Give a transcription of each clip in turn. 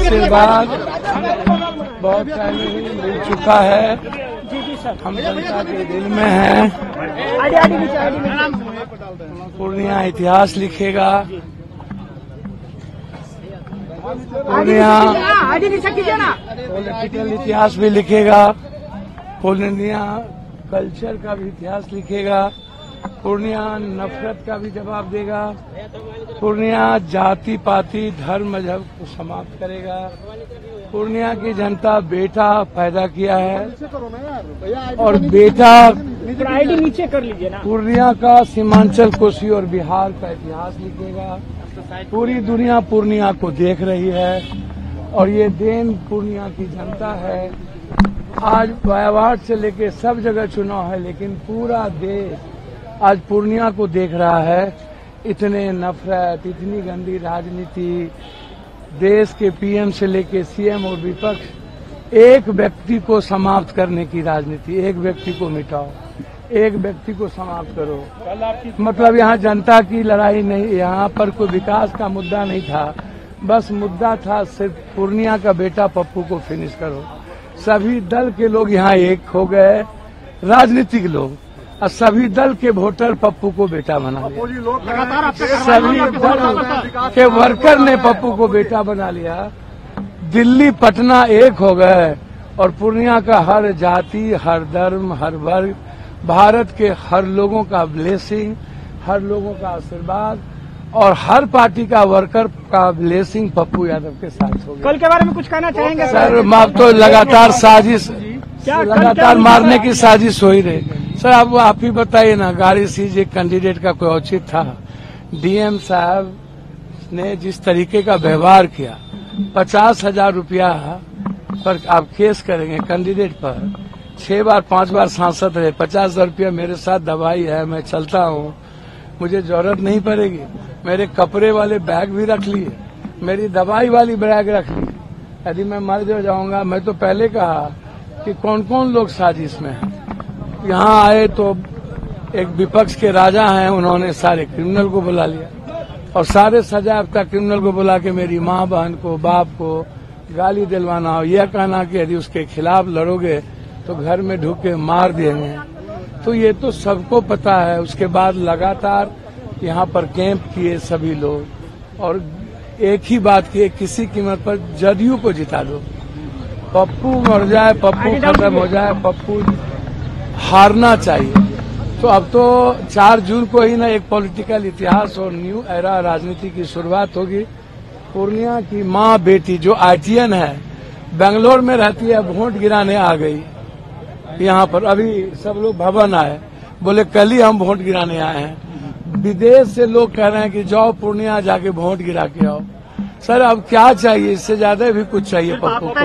आशीर्वाद बहुत पहले ही मिल चुका है। हम जनता के दिल में हैं। पूर्णिया इतिहास लिखेगा। पूर्णिया पॉलिटिकल इतिहास भी लिखेगा। पूर्णिया कल्चर का भी इतिहास लिखेगा। पूर्णिया नफरत का भी जवाब देगा। पूर्णिया जाति पाति धर्म मजहब को समाप्त करेगा। पूर्णिया की जनता बेटा पैदा किया है और बेटा नीचे कर लीजिए ना। पूर्णिया का सीमांचल कोसी और बिहार का इतिहास लिखेगा। पूरी दुनिया पूर्णिया को देख रही है और ये देन पूर्णिया की जनता है। आज बायावाट से लेके सब जगह चुनाव है, लेकिन पूरा देश आज पूर्णिया को देख रहा है। इतने नफरत, इतनी गंदी राजनीति, देश के पीएम से लेके सीएम और विपक्ष, एक व्यक्ति को समाप्त करने की राजनीति। एक व्यक्ति को मिटाओ, एक व्यक्ति को समाप्त करो। मतलब यहाँ जनता की लड़ाई नहीं, यहाँ पर कोई विकास का मुद्दा नहीं था। बस मुद्दा था सिर्फ पूर्णिया का बेटा पप्पू को फिनिश करो। सभी दल के लोग यहाँ एक हो गए, राजनीतिक लोग, और सभी दल के वोटर पप्पू को बेटा बना लिया। सभी दल के वर्कर ने पप्पू को बेटा बना लिया। दिल्ली पटना एक हो गए और पूर्णिया का हर जाति, हर धर्म, हर वर्ग, भारत के हर लोगों का ब्लेसिंग, हर लोगों का आशीर्वाद और हर पार्टी का वर्कर का ब्लेसिंग पप्पू यादव के साथ हो गया। कल के बारे में कुछ कहना चाहेंगे सर? आप तो लगातार साजिश, लगातार मारने की साजिश हो ही रही। सर अब आप ही बताइए ना, गाड़ी सीज एक कैंडिडेट का कोई औचित था? डीएम साहब ने जिस तरीके का व्यवहार किया, 50,000 रुपया पर आप केस करेंगे कैंडिडेट पर। 6 बार 5 बार सांसद रहे, 50,000 रुपया मेरे साथ दवाई है, मैं चलता हूँ, मुझे जरूरत नहीं पड़ेगी। मेरे कपड़े वाले बैग भी रख लिए, मेरी दवाई वाली बैग रख ली। यदि मैं मर जाऊंगा, मैं तो पहले कहा कि कौन कौन लोग साजिश में हैं। यहाँ आए तो एक विपक्ष के राजा हैं, उन्होंने सारे क्रिमिनल को बुला लिया और सारे सजायाफ्ता क्रिमिनल को बुला के मेरी माँ बहन को, बाप को गाली दिलवाना हो, यह कहना कि यदि उसके खिलाफ लड़ोगे तो घर में ढूक के मार देंगे। तो ये तो सबको पता है। उसके बाद लगातार यहाँ पर कैंप किए सभी लोग और एक ही बात की, किसी कीमत पर जदयू को जिता दो। पप्पू मर जाए, पप्पू खत्म हो जाए, पप्पू हारना चाहिए। तो अब तो 4 जून को ही ना एक पॉलिटिकल इतिहास और न्यू एरा राजनीति की शुरुआत होगी। पूर्णिया की माँ बेटी जो आईटीएन है, बेंगलोर में रहती है, वोट गिराने आ गई यहाँ पर। अभी सब लोग भवन आए, बोले कल ही हम वोट गिराने आए हैं। विदेश से लोग कह रहे हैं कि जाओ पूर्णिया जाके वोट गिरा के आओ। सर अब क्या चाहिए? इससे ज्यादा भी कुछ चाहिए पप्पू को।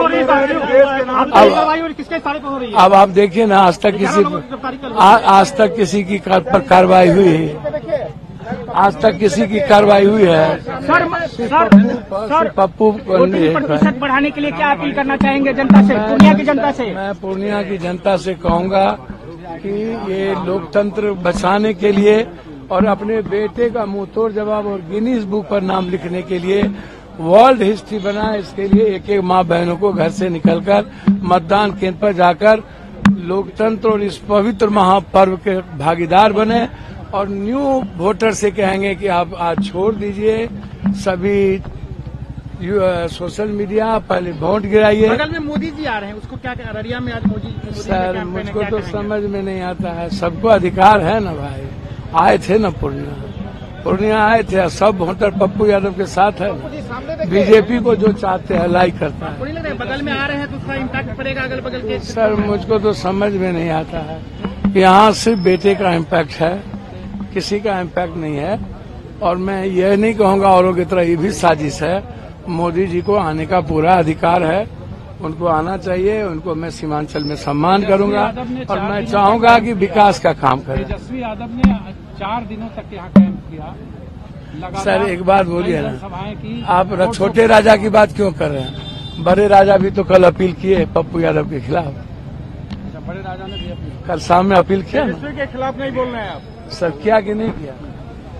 अब आप देखिए ना, आज तक किसी की पर कार्रवाई हुई है? आज तक किसी की कार्रवाई हुई है? सर पप्पू प्रतिशत बढ़ाने के लिए क्या अपील करना चाहेंगे जनता से, पूर्णिया की जनता से? मैं पूर्णिया की जनता से कहूंगा कि ये लोकतंत्र बचाने के लिए और अपने बेटे का मुंहतोड़ जवाब और गिनीज बुक पर नाम लिखने के लिए वर्ल्ड हिस्ट्री बनाए। इसके लिए एक एक माँ बहनों को घर से निकलकर मतदान केंद्र पर जाकर लोकतंत्र और इस पवित्र महापर्व के भागीदार बने और न्यू वोटर से कहेंगे कि आप आज छोड़ दीजिए सभी सोशल मीडिया, पहले वोट गिराइए। बगल में मोदी जी आ रहे हैं, उसको क्या अररिया में आज मोदी सर मुझको तो समझ में नहीं आता है। सबको अधिकार है ना भाई। आए थे ना पूर्णिया आए थे, सब वोटर पप्पू यादव के साथ है। बीजेपी को जो चाहते हैं लाइक करता है। बगल में आ रहे हैं तो उसका इम्पैक्ट पड़ेगा अगल बगल के? सर मुझको तो समझ में नहीं आता है। यहाँ सिर्फ बेटे का इम्पैक्ट है, किसी का इम्पैक्ट नहीं है। और मैं यह नहीं कहूँगा औरों की तरह ये भी साजिश है। मोदी जी को आने का पूरा अधिकार है, उनको आना चाहिए। उनको मैं सीमांचल में सम्मान करूंगा और मैं चाहूंगा कि विकास का काम करें। तेजस्वी यादव ने 4 दिनों तक यहाँ कैंप किया। सर एक बात बोलिए ना, आप छोटे राजा की बात क्यों कर रहे हैं? बड़े राजा भी तो कल अपील किए पप्पू यादव के खिलाफ। बड़े राजा ने भी कल शाम में अपील किया ना? के खिलाफ नहीं बोल रहे हैं आप? सर किया कि नहीं किया?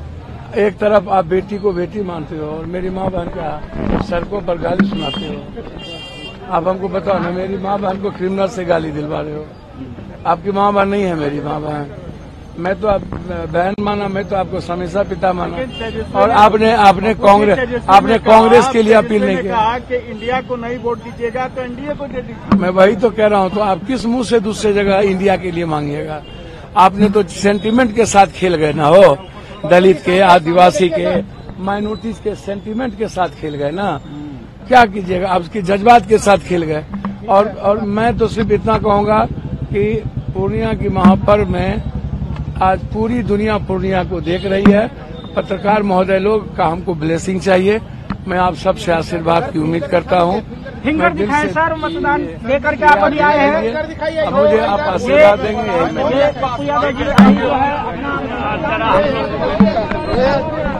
एक तरफ आप बेटी को बेटी मानते हो और मेरी माँ बहन का सड़कों पर गाली सुनाते हो। आप हमको बताओ ना, मेरी माँ बहन को क्रिमिनल से गाली दिलवा रहे हो। आपकी माँ बहन नहीं है मेरी माँ बहन, मैं तो आप बहन माना, मैं तो आपको हमेशा पिता माना। और आपने कांग्रेस के लिए अपील नहीं किया कि इंडिया को नहीं वोट दीजिएगा तो एनडीए को दे दीजिए। मैं वही तो कह रहा हूँ, तो आप किस मुंह से दूसरे जगह इंडिया के लिए मांगिएगा? आपने तो सेंटीमेंट के साथ खेल गए ना हो, दलित के, आदिवासी के, माइनॉरिटीज के सेंटीमेंट के साथ खेल गए ना। क्या कीजिएगा, आपके जज्बात के साथ खेल गए। और मैं तो सिर्फ इतना कहूंगा कि पूर्णिया की महापर्व में आज पूरी दुनिया पूर्णिया को देख रही है। पत्रकार महोदय लोग का हमको ब्लेसिंग चाहिए। मैं आप सबसे आशीर्वाद की उम्मीद करता हूँ। फिंगर दिखाए सर, मतदान लेकर के आप अभी आए हैं। अब मुझे आप आशीर्वाद देंगे। पप्पू यादव जी जो है अपना